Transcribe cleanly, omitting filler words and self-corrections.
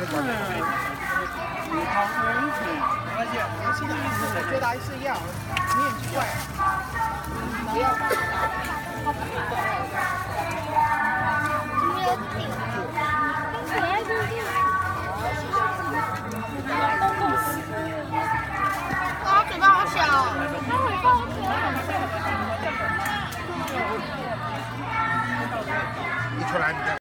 而且我现在我觉得还是一样，你很奇怪，不要把啊，嘴巴好小，它尾巴好可爱。 一出来你再。